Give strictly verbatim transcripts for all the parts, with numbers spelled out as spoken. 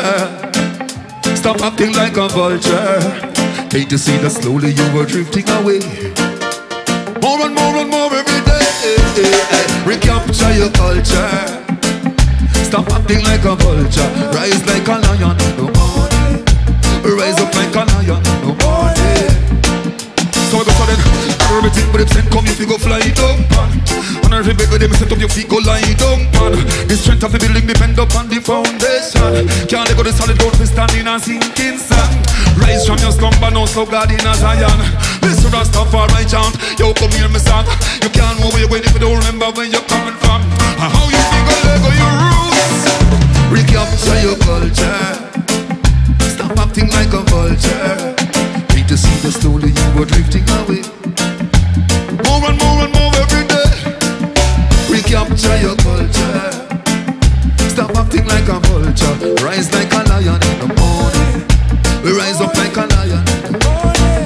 culture. Stop acting like a vulture. Hate to see that slowly you were drifting away. More and more and more every day. Recapture your culture. Stop acting like a vulture. Rise like a lion in the morning. Rise up like a lion in the morning. So I go sudden. Everything but them send come if you go fly down, man. On every bed with them set up your feet go lie down, man. The strength of the building depend upon the foundation. Can't let go the solid ground for standing and sinking sand. Rise from your slumber now so God in a Zion. Mister Rastafari chant, yo come hear me song. You can't move where you're going if you don't remember where you're coming from. And how you think of Lego your roots. Recapture your culture. Stop acting like a vulture. Hate to see the slowly you were drifting away. More and more and more every day. Recapture your culture. Stop acting like a vulture. Rise like a lion in the morning. We rise up like a lion in the morning.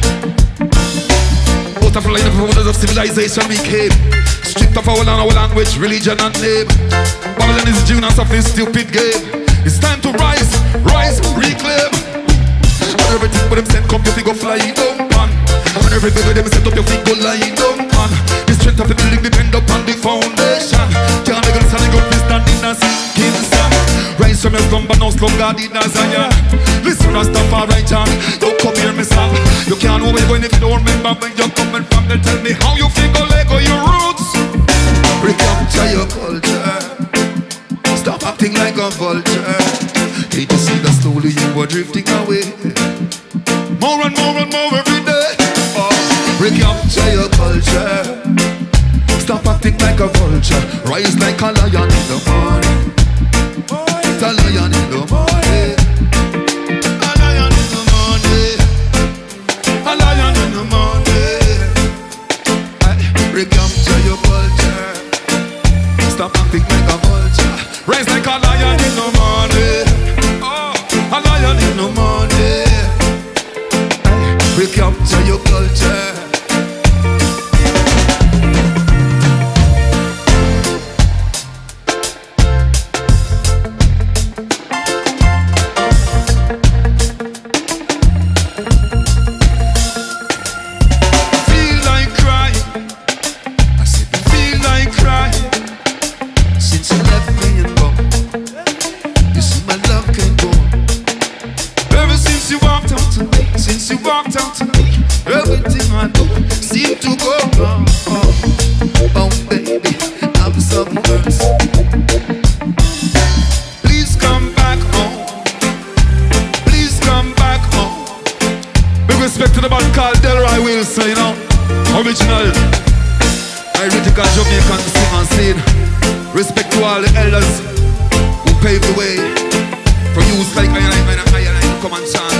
Out of line of orders of civilization we came. Stripped of our land, our language, religion and name. Babylon is June of this stupid game. It's time to rise, rise, reclaim. And everything but them send come your feet go fly down, man. And every day them set up your feet go lie down, man. The strength of the building depend upon the foundation. Can't make a solid ground standing and sinking sand. Rise from your slumber now slow God in a Zion. Listen Rastafari chant, don't come hear me song. You can't know where you're going if you don't remember where you're coming from. Then tell me how you feel go Lego your roots. Recapture your culture. Stop acting like a vulture. Hate to see that slowly you were drifting away. More and more and more every day. Oh. Recapture your culture. Stop acting like a vulture. Rise like a lion in the morning. It's a lion in the morning. A lion in the morning. A lion in the morning. Recapture your culture. Stop acting like a vulture. Rise like a lion in the morning. Oh, a lion in the morning. Recapture your culture. Feel like crying. I said feel like crying. Since you left me and gone, you see my love can't go on. Ever since you walked out to me, since you walked out to me, everything I do seemed to go wrong. Oh, oh baby, I'm submerged. Please come back home. Please come back home. Big respect to the man called Delroy Wilson, you know. Original Iritical Jamaican sing and sing. Respect to all the elders who paved the way for youths like I and I, I and I to come and chant.